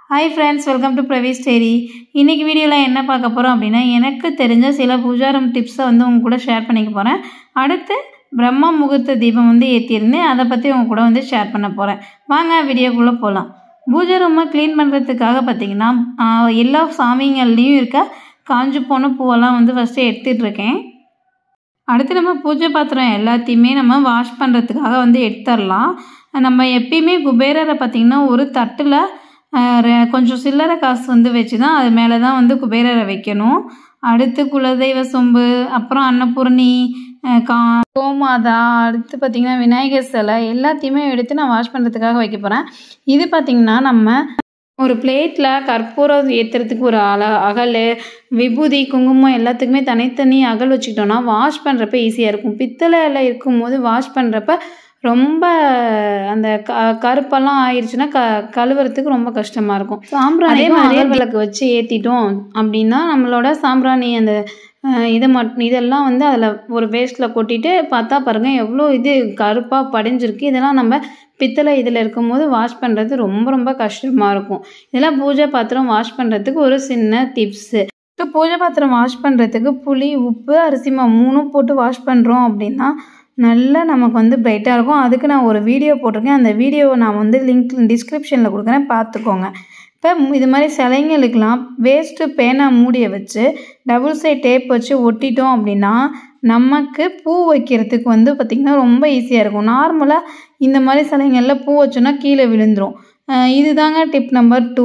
Hi friends, welcome to Pravi's Diary. இன்னைக்கு வீடியோல என்ன பார்க்க போறோம் அப்படினா எனக்கு தெரிஞ்ச சில பூஜாரம் டிப்ஸை உங்க கூட ஷேர் பண்ணிக்க போறேன். அடுத்து பிரம்ம முகூர்த்த தீபம் ஏத்தியிருந்தேன். அதை பத்தி உங்க கூட ஷேர் பண்ண போறேன். வாங்க வீடியோக்குள்ள போலாம். பூஜை ரூமை க்ளீன் பண்றதுக்காக பாத்தீங்கன்னா எல்லா சாமிங்கள்லயும் இருக்க காஞ்சு போன பூவெல்லாம் ஃபர்ஸ்ட் எடுத்துட்டு இருக்கேன். அடுத்து நம்ம பூஜை பாத்திரம் எல்லாத்தையுமே நம்ம வாஷ் பண்றதுக்காக எடுத்துறலாம். நம்ம எப்பயுமே குபேரரை பாத்தீங்கன்னா ஒரு தட்டுல கொஞ்சம் சில்லறை காசு வச்சு தான் அது மேலே தான் குபேரரை வைக்கணும். அடுத்து குலதெய்வ சொம்பு, அப்புறம் அன்னபூரணி, கோமாதா, அடுத்து பார்த்திங்கன்னா விநாயகர் சிலை எல்லாத்தையுமே எடுத்து நான் வாஷ் பண்ணுறதுக்காக வைக்க போகிறேன். இது பார்த்திங்கன்னா நம்ம ஒரு பிளேட்டில் கற்பூரம் ஏற்றுறதுக்கு ஒரு அகல், விபூதி, குங்குமம் எல்லாத்துக்குமே தனித்தனி அகல் வச்சுக்கிட்டோன்னா வாஷ் பண்ணுறப்ப ஈஸியாக இருக்கும். பித்தளையில் இருக்கும்போது வாஷ் பண்ணுறப்ப ரொம்ப அந்த கருப்பெல்லாம் ஆயிடுச்சுன்னா கழுவுறதுக்கு ரொம்ப கஷ்டமாக இருக்கும். சாம்பிராணி அகல் விளக்கு வச்சு ஏற்றிட்டோம் அப்படின்னா நம்மளோட சாம்பிராணி அந்த இதெல்லாம் அதில் ஒரு வேஸ்ட்டில் கொட்டிட்டு பார்த்தா பாருங்கள் எவ்வளோ இது கருப்பாக படிஞ்சிருக்கு. இதெல்லாம் நம்ம பித்தளை இதில் இருக்கும்போது வாஷ் பண்ணுறது ரொம்ப ரொம்ப கஷ்டமாக இருக்கும். இதெல்லாம் பூஜை பாத்திரம் வாஷ் பண்ணுறதுக்கு ஒரு சின்ன டிப்ஸு. பூஜை பாத்திரம் வாஷ் பண்ணுறதுக்கு புளி, உப்பு, அரிசி மாவு 3 போட்டு வாஷ் பண்ணுறோம் அப்படின்னா நல்லா நமக்கு பிரைட்டாக இருக்கும். அதுக்கு நான் ஒரு வீடியோ போட்டிருக்கேன். அந்த வீடியோவை நான் லிங்க் டிஸ்கிரிப்ஷனில் கொடுக்குறேன், பார்த்துக்கோங்க. இப்போ இது மாதிரி சிலைங்களுக்கெலாம் வேஸ்ட்டு பேனா மூடியை வச்சு டபுள் சைட் டேப் வச்சு ஒட்டிட்டோம் அப்படின்னா நமக்கு பூ வைக்கிறதுக்கு பார்த்திங்கன்னா ரொம்ப ஈஸியாக இருக்கும். நார்மலாக இந்த மாதிரி சிலைங்களில் பூ வச்சோன்னா கீழே விழுந்துடும். இதுதாங்க டிப் நம்பர் 2.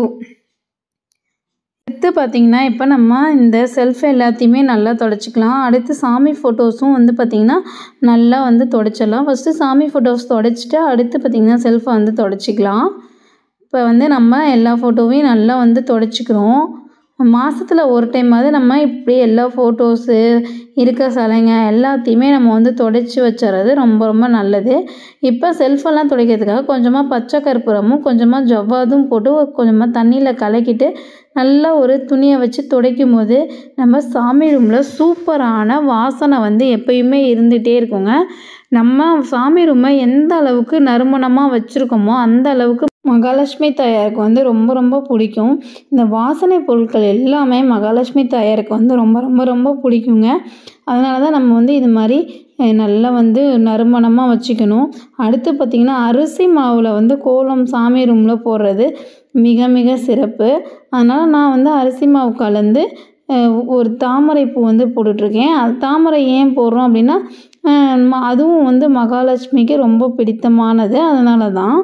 அடுத்து பார்த்திங்கன்னா இப்போ நம்ம இந்த செல்ஃப் எல்லாத்தையுமே நல்லா துடைச்சிக்கலாம். அடுத்து சாமி ஃபோட்டோஸும் பார்த்திங்கன்னா நல்லா துடைச்சிடலாம். ஃபஸ்ட்டு சாமி ஃபோட்டோஸ் துடைச்சிட்டு அடுத்து பார்த்திங்கன்னா செல்ஃபை துடைச்சிக்கலாம். இப்போ நம்ம எல்லா ஃபோட்டோவையும் நல்லா துடைச்சிக்கிறோம். மாதத்தில் ஒரு டைமாவது நம்ம இப்படி எல்லா ஃபோட்டோஸு இருக்க சிலைங்க எல்லாத்தையுமே நம்ம துடைச்சி வச்சுறது ரொம்ப ரொம்ப நல்லது. இப்போ செல்ஃபெல்லாம் துடைக்கிறதுக்காக கொஞ்சமாக பச்சை கற்பூரமும் கொஞ்சமாக ஜவ்வாதும் போட்டு கொஞ்சமாக தண்ணியில் கலக்கிட்டு நல்லா ஒரு துணியை வச்சு துடைக்கும் போது நம்ம சாமி ரூமில் சூப்பரான வாசனை எப்பயுமே இருந்துகிட்டே இருக்குங்க. நம்ம சாமி ரூமை எந்த அளவுக்கு நறுமணமாக வச்சுருக்கோமோ அந்த அளவுக்கு மகாலட்சுமி தாயாருக்கு ரொம்ப ரொம்ப பிடிக்கும். இந்த வாசனை பொருட்கள் எல்லாமே மகாலட்சுமி தாயாருக்கு ரொம்ப ரொம்ப ரொம்ப பிடிக்குங்க. அதனால தான் நம்ம இது மாதிரி நல்லா நறுமணமாக வச்சுக்கணும். அடுத்து பார்த்திங்கன்னா அரிசி மாவில் கோலம் சாமி ரூமில் போடுறது மிக மிக சிறப்பு. அதனால் நான் அரிசி மாவு கலந்து ஒரு தாமரை பூ போட்டுட்ருக்கேன். அது தாமரை ஏன் போடுறோம் அப்படின்னா அதுவும் மகாலட்சுமிக்கு ரொம்ப பிடித்தமானது. அதனால தான்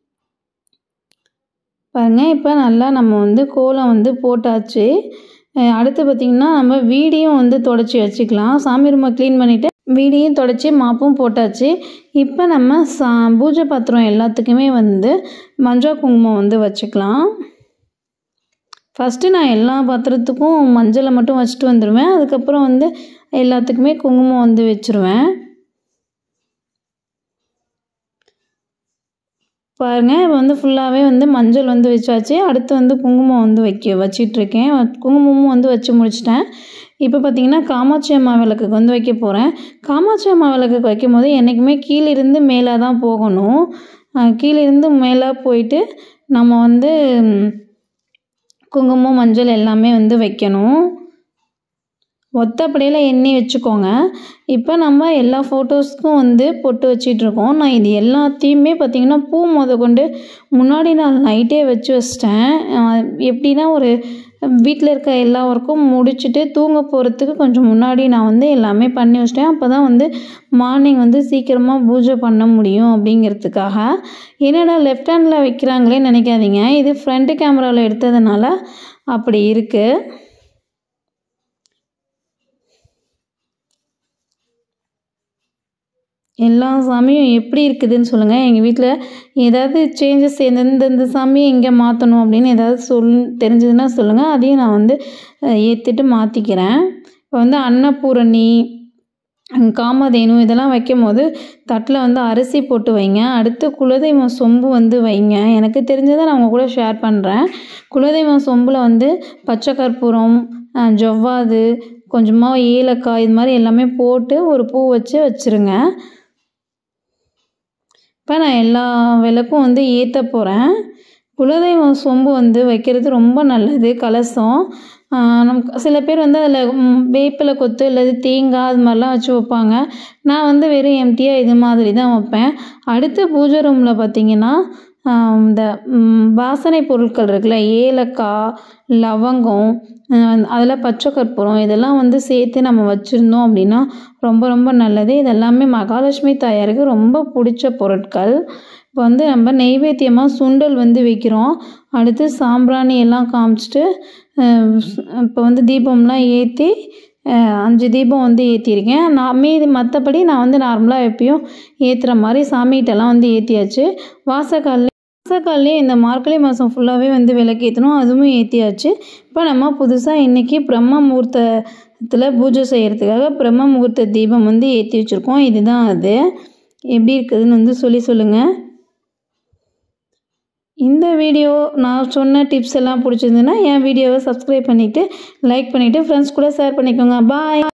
பாருங்கள். இப்போ நல்லா நம்ம கோலம் போட்டாச்சு. அடுத்து பார்த்திங்கன்னா நம்ம வீடையும் தொடச்சி வச்சுக்கலாம். சாமி ரூமை க்ளீன் பண்ணிவிட்டு வீடையும் தொடச்சி மாப்பும் போட்டாச்சு. இப்போ நம்ம பூஜை பாத்திரம் எல்லாத்துக்குமே மஞ்சள் குங்குமம் வச்சுக்கலாம். ஃபஸ்ட்டு நான் எல்லா பாத்திரத்துக்கும் மஞ்சளை மட்டும் வச்சுட்டு வந்துடுவேன். அதுக்கப்புறம் எல்லாத்துக்குமே குங்குமம் வச்சுருவேன். பாருங்கள் இப்போ ஃபுல்லாகவே மஞ்சள் வச்சாச்சு. அடுத்து குங்குமம் வச்சிட்ருக்கேன். குங்குமமும் வச்சு முடிச்சிட்டேன். இப்போ பார்த்திங்கன்னா காமாட்சி அம்மா விளக்குக்கு வைக்க போகிறேன். காமாட்சி அம்மா விளக்குக்கு வைக்கும் போது என்றைக்குமே கீழிருந்து மேலே தான் போகணும். கீழிருந்து மேலே போயிட்டு நம்ம குங்குமம் மஞ்சள் எல்லாமே வைக்கணும். ஒத்தப்படையில் எண்ணெய் வச்சுக்கோங்க. இப்போ நம்ம எல்லா ஃபோட்டோஸ்க்கும் பொட்டு வச்சிட்ருக்கோம். நான் இது எல்லாத்தையுமே பார்த்திங்கன்னா பூ கொண்டு முன்னாடி நாள் நைட்டே வச்சிட்டேன். எப்படின்னா ஒரு வீட்டில் இருக்க எல்லா ஒர்க்கும் முடிச்சுட்டு தூங்க போகிறதுக்கு கொஞ்சம் முன்னாடி நான் எல்லாமே பண்ணி வச்சிட்டேன். அப்போ தான் மார்னிங் சீக்கிரமாக பூஜை பண்ண முடியும் அப்படிங்கிறதுக்காக. என்னடா லெஃப்ட் ஹேண்டில் வைக்கிறாங்களே நினைக்காதீங்க. இது ஃப்ரண்ட் கேமராவில் எடுத்ததுனால அப்படி இருக்குது. எல்லா சாமியும் எப்படி இருக்குதுன்னு சொல்லுங்கள். எங்கள் வீட்டில் ஏதாவது சேஞ்சஸ் எந்தெந்த சாமியை எங்கே மாற்றணும் அப்படின்னு ஏதாவது தெரிஞ்சதுன்னா சொல்லுங்கள். அதையும் நான் ஏற்றிட்டு மாற்றிக்கிறேன். இப்போ அன்னபூரணி, காமதேனு இதெல்லாம் வைக்கும் போது தட்டில் அரிசி போட்டு வைங்க. அடுத்து குலதெய்வம் சொம்பு வைங்க. எனக்கு தெரிஞ்சதை நான் உங்கள் கூட ஷேர் பண்ணுறேன். குலதெய்வம் சொம்பில் பச்சை கற்பூரம், ஜவ்வாது, கொஞ்சமாக ஏலக்காய் இது மாதிரி எல்லாமே போட்டு ஒரு பூ வச்சுருங்க. இப்போ நான் எல்லா விளக்கும் ஏற்ற போகிறேன். குலதெய்வம் சொம்பு வந்து வைக்கிறது ரொம்ப நல்லது. கலசம் நமக்கு சில பேர் வந்து அதில் வேப்பிலை கொத்து அல்லது தேங்காய் அது மாதிரிலாம் வச்சு வைப்பாங்க. நான் வந்து வெறும் எம்டியாக இது மாதிரி தான் வைப்பேன். அடுத்து பூஜை ரூமில் பார்த்திங்கன்னா இந்த வாசனை பொருட்கள் இருக்குல்ல, ஏலக்காய், லவங்கம், அதில் பச்சை கற்பூரம் இதெல்லாம் வந்து சேர்த்து நம்ம வச்சுருந்தோம் அப்படின்னா ரொம்ப ரொம்ப நல்லது. இதெல்லாமே மகாலட்சுமி தாயாருக்கு ரொம்ப பிடிச்ச பொருட்கள். இப்போ வந்து நம்ம நெய்வேத்தியமாக சுண்டல் வந்து வைக்கிறோம். அடுத்து சாம்பிராணி எல்லாம் காமிச்சிட்டு இப்போ வந்து தீபம்லாம் ஏற்றி 5 தீபம் வந்து ஏற்றிருக்கேன். நான் மற்றபடி நான் வந்து நார்மலாக எப்பயும் ஏற்றுற மாதிரி சாமிகிட்டலாம் வந்து ஏற்றியாச்சு. வாசக்கால்லேயே இந்த மார்கழி மாதம் ஃபுல்லாகவே வந்து விளக்கேற்றணும், அதுவும் ஏற்றியாச்சு. இப்போ நம்ம புதுசாக இன்றைக்கி பிரம்ம முகூர்த்தத்தில் பூஜை செய்கிறதுக்காக பிரம்ம முகூர்த்த தீபம் வந்து ஏற்றி வச்சுருக்கோம். இதுதான் அது. எப்படி இருக்குதுன்னு வந்து சொல்லுங்கள். இந்த வீடியோ நான் சொன்ன டிப்ஸ் எல்லாம் பிடிச்சிருந்துன்னா என் வீடியோவை சப்ஸ்கிரைப் பண்ணிவிட்டு லைக் பண்ணிவிட்டு ஃப்ரெண்ட்ஸ் கூட ஷேர் பண்ணிக்கோங்க. பாய்.